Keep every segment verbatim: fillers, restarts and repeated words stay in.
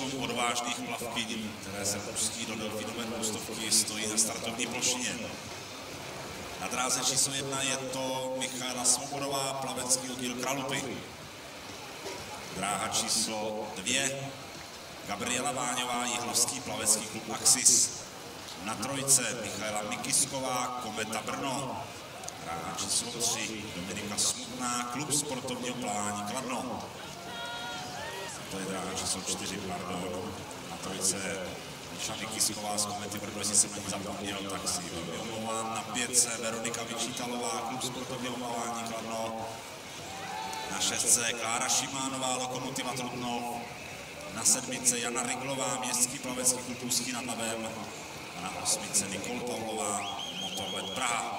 osm odvážných plavkyň, které se pustí do delfinové dvoustovky, stojí na startovní plošině. Na dráze číslo jedna je to Michaela Svobodová, plavecký oddíl Kralupy. Dráha číslo dvě, Gabriela Váňová, jihlavský plavecký klub Axis. Na trojce Michaela Mikisková, Kometa Brno. Dráha číslo tři, Dominika Smutná, klub sportovního plavání Kladno. To je dráha číslo čtyři, pardon. Na trojce Miša Mikisková z Komety Brno, jestli jsem ani zapomněl, tak si velmi omlouvám. Na pětce Veronika Vyčítalová, klub sportovního plavání Kladno. Na šestce Klára Šimánová, Lokomotiva Trutnov. Na sedmice Jana Riglová, městský plavecký klub Ústí nad Labem. A na osmice Nikol Pavlová, Motorlet Praha.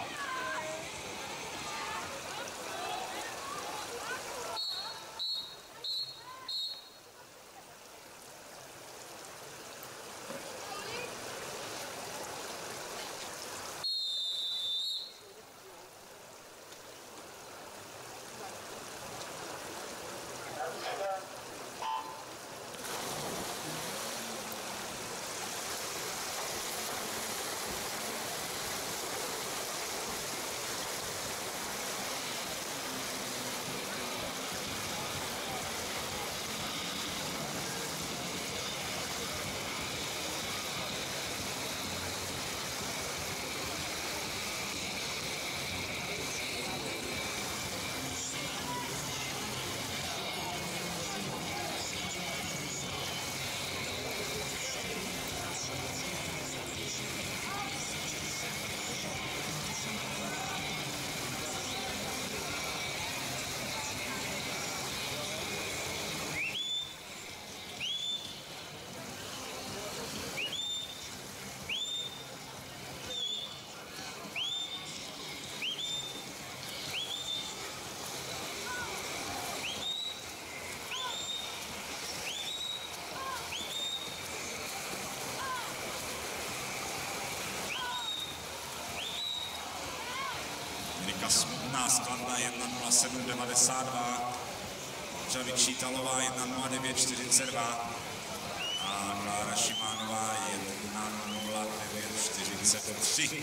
Smutná skladna jedna nula sedm devadesát dva, Ča Vyčítalová jedna nula devět čtyřicet dva a Klára Šimánová jedna nula devět čtyřicet tři.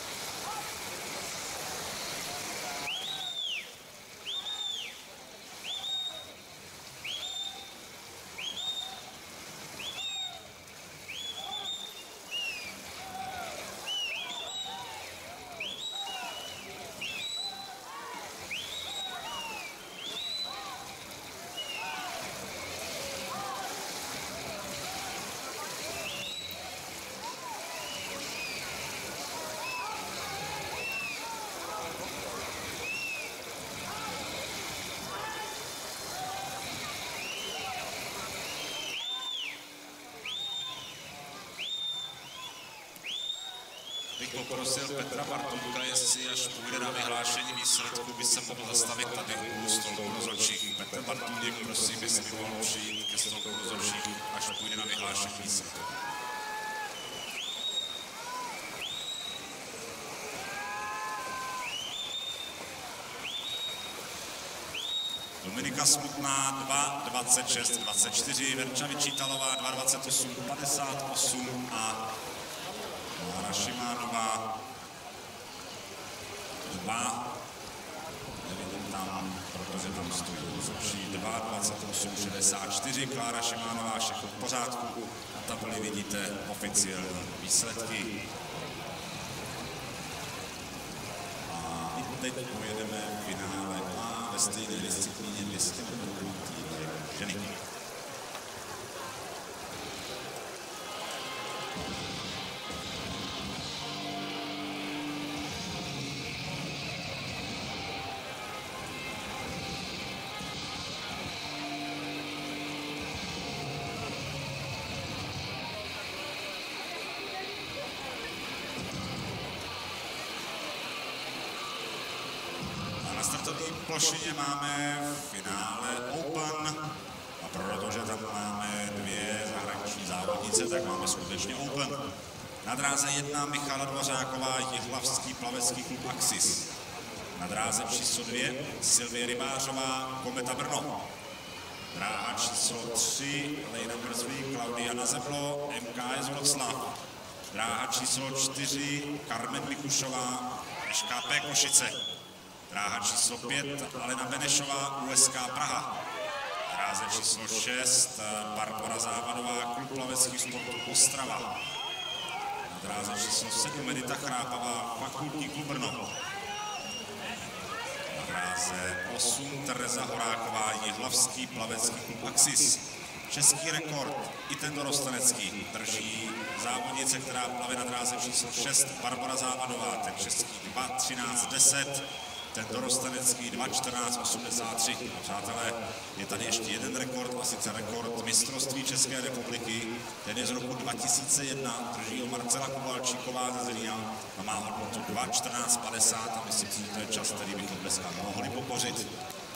Bych poprosil Petra Bartulka, jestli až půjde na vyhlášení výsledku, by se mohl zastavit tady u stolku rozhodčích. Petr Bartulík, prosím, jestli by mohl přijít ke stolku rozhodčích, až půjde na vyhlášení výsledku. Dominika Smutná dva dvacet šest dvacet čtyři, Verča Vyčítalová dva dvacet osm padesát osm a Klára Šimánová dva, nevidím tam, protože tam stojí rozhodčí, dva dvacet osm šedesát čtyři, Klára Šimánová, všechno v pořádku. Na tabuli vidíte oficiální výsledky. A teď pojedeme v finále A ve stejné disciplíně dvě stě metrů týdne ženy. Na startovní plošině máme v finále Open a protože tam máme dvě zahraniční závodnice, tak máme skutečně Open. Na dráze jedna Michala Dvořáková, jihlavský plavecký klub Axis. Na dráze číslo dvě Silvie Rybářová, Kometa Brno. Dráha číslo tři, Lejna Mrzlý, Klaudia Nazeblo, M K S Wroclav. Dráha číslo čtyři, Carmen Mikušová, Š K P Košice. Dráha číslo pět, Alena Benešová, U S K Praha. Dráze číslo šest, Barbora Závadová, Klub plaveckých sportů Ostrava. Na dráze číslo sedm, Edita Chrápavá, Fakultní klub Brno. Na dráze osm, Tereza Horáková, Jihlavský plavecký klub Axis. Český rekord, i ten dorostenecký, drží závodnice, která plave na dráze číslo šest, Barbora Závadová, ten český dva třináct deset, ten dorostenecký dva čtrnáct osmdesát tři. Přátelé, je tady ještě jeden rekord, a sice rekord mistrovství České republiky, ten je z roku dva tisíce jedna, drží ho Marcela Kovalčíková ze Zlína a má hodnotu dva čtrnáct padesát a myslím si, že to je čas, který bychom dneska mohli pokořit.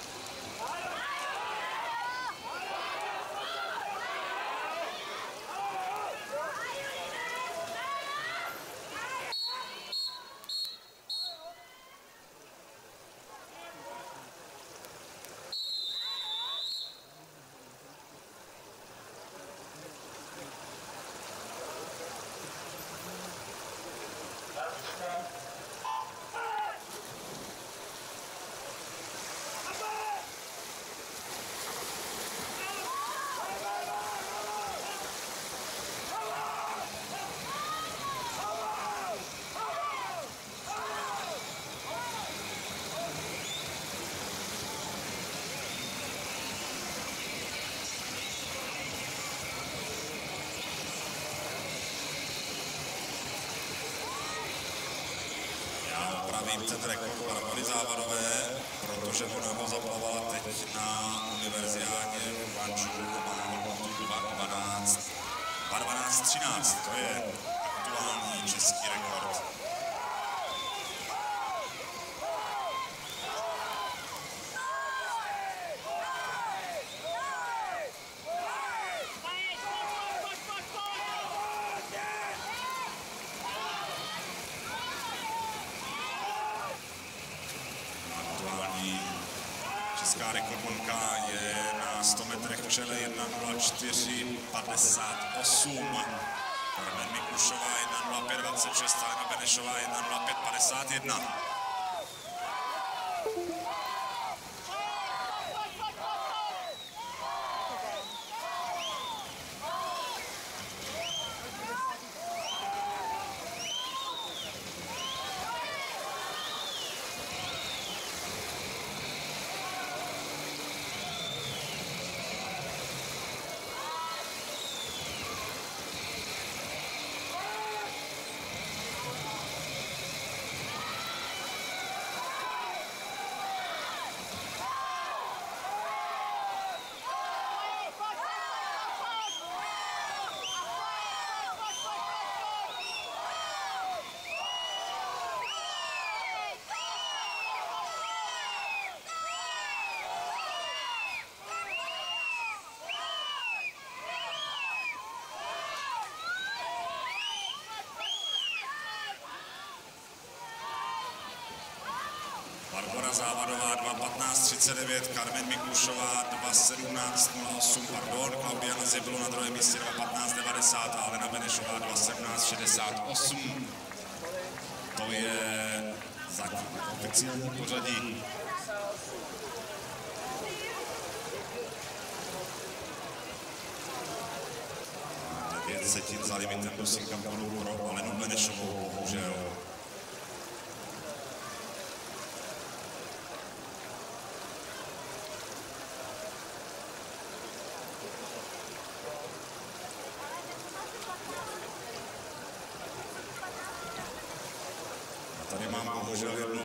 Pravím ten rekord Barbory Závadové, protože ona ho zaplavala teď na univerziádě v Guangzhou a má hodnotu dva dvanáct třináct. To je aktuální český rekord. Česká rekordmanka je na sto metrech v čele jedna nula čtyři padesát osm. Carmen Mikušová jedna nula pět dvacet šest, Alena Benešová jedna nula pět padesát jedna. Barbora Závadová dva patnáct třicet devět, Carmen Mikušová dva sedmnáct nula osm, pardon, Klaudia Nazeblo na druhém místě dva patnáct devadesát a Alena Benešová dva sedmnáct šedesát osm. To je zatím oficiální pořadí. devět setin za limitem do Singapuru pro Alenu Benešovou, bohužel. Tady mám bohužel jednu